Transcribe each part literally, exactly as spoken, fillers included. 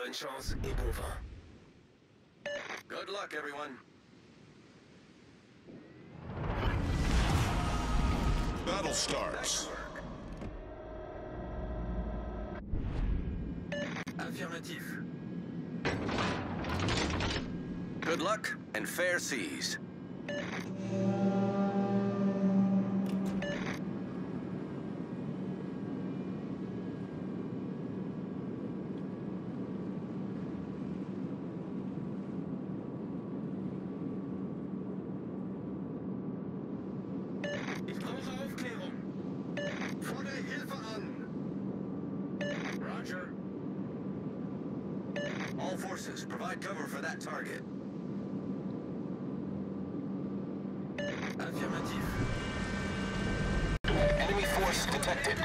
Bonne chance et bon vent. Good luck, everyone. Battle starts. Affirmatif. Good luck and fair seas. Ich brauche Aufklärung. Fordere Hilfe an. Roger. All forces, provide cover for that target. Affirmative. Enemy force detected.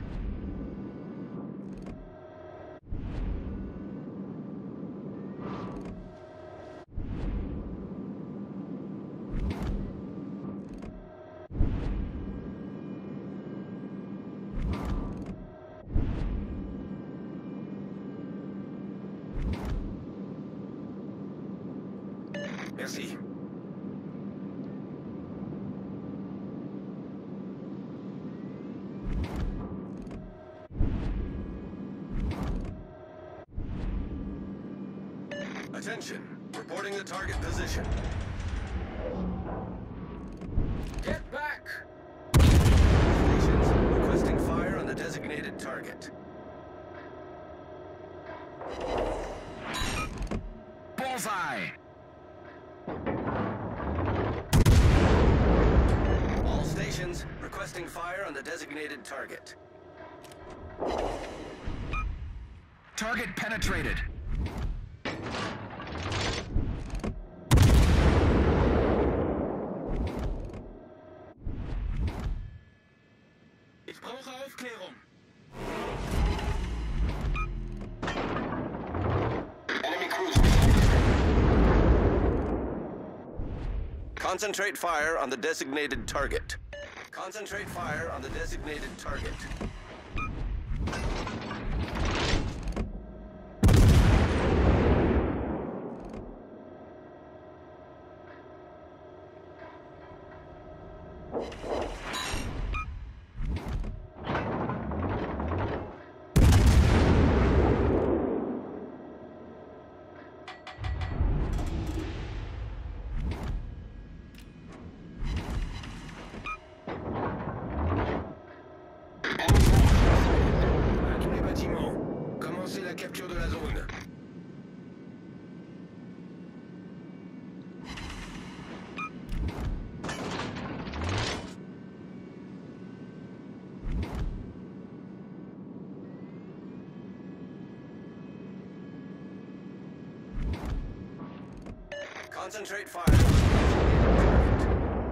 Merci. Attention, reporting the target position. Get back! Stations requesting fire on the designated target. Bullseye! All stations requesting fire on the designated target. Target penetrated. Ich brauche Aufklärung. Enemy cruiser. Concentrate fire on the designated target. Concentrate fire on the designated target. À tous les bâtiments. Commencez la capture de la zone. Concentrate fire on the designated target.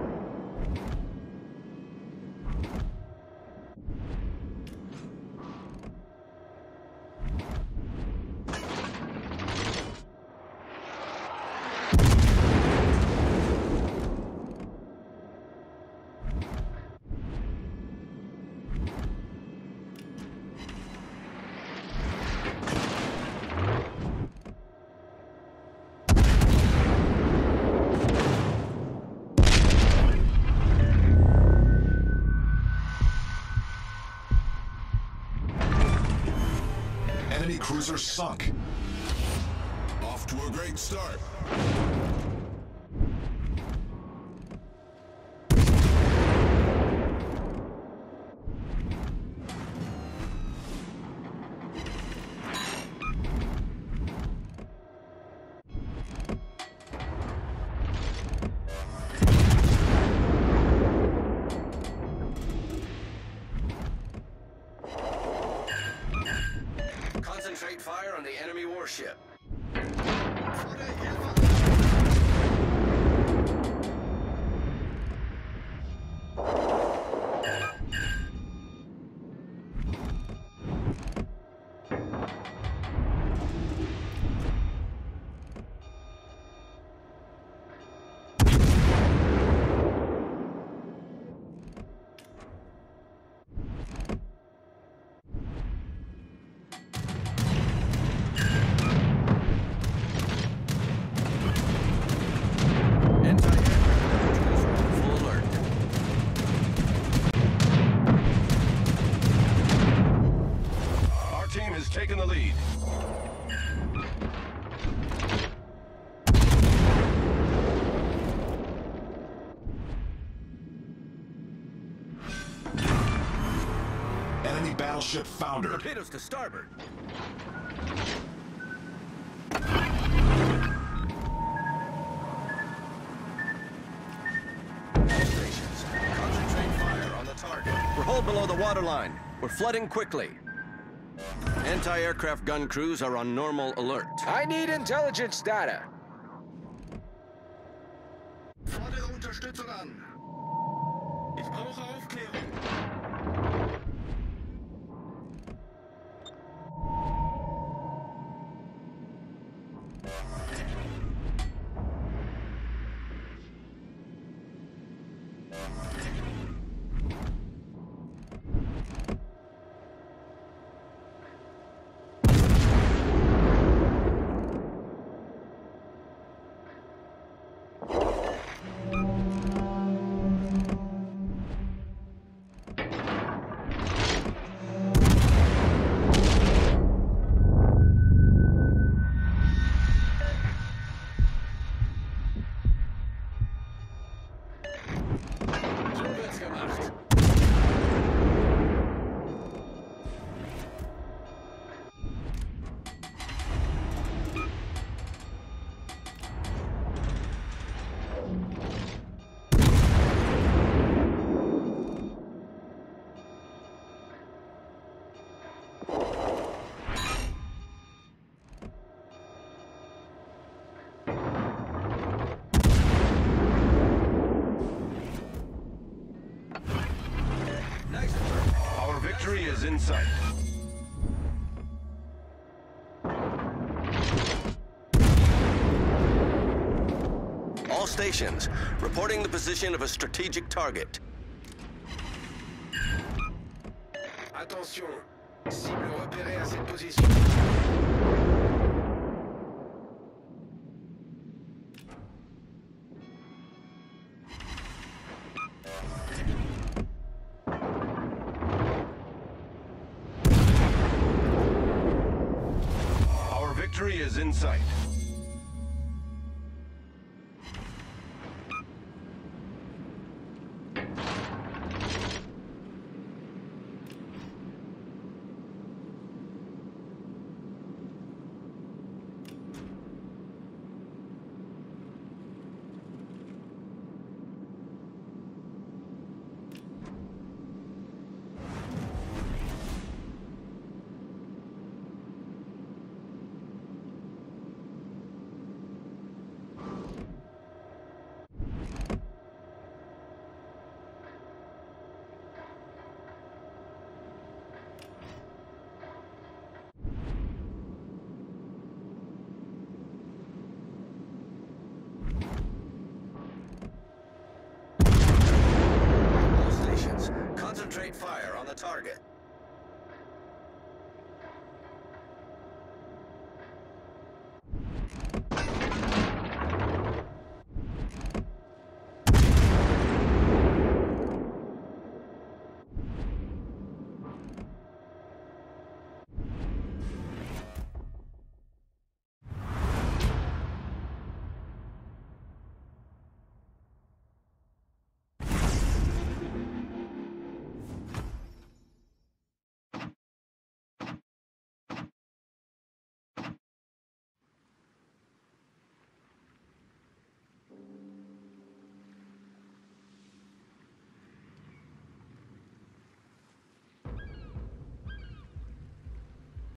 Enemy cruiser sunk. Off to a great start. Concentrate fire on the enemy warship. Fordere Hilfe an. taken the lead. Enemy battleship foundered. Torpedoes to starboard. All stations, concentrate fire on the target. We're hull below the waterline. We're flooding quickly. Anti-aircraft gun crews are on normal alert. I need intelligence data. Fordere Unterstützung an. Ich brauche Aufklärung. Our victory is in sight. All stations, reporting the position of a strategic target. Attention, cible repérée à cette position. Our victory is in sight. Concentrate fire on the target.